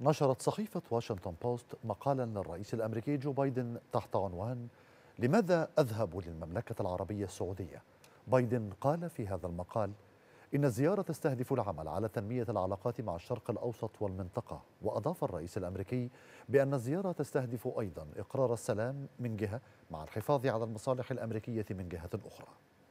نشرت صحيفة واشنطن بوست مقالا للرئيس الأمريكي جو بايدن تحت عنوان: لماذا أذهب للمملكة العربية السعودية؟ بايدن قال في هذا المقال إن الزيارة تستهدف العمل على تنمية العلاقات مع الشرق الأوسط والمنطقة. وأضاف الرئيس الأمريكي بأن الزيارة تستهدف أيضا إقرار السلام من جهة، مع الحفاظ على المصالح الأمريكية من جهة أخرى.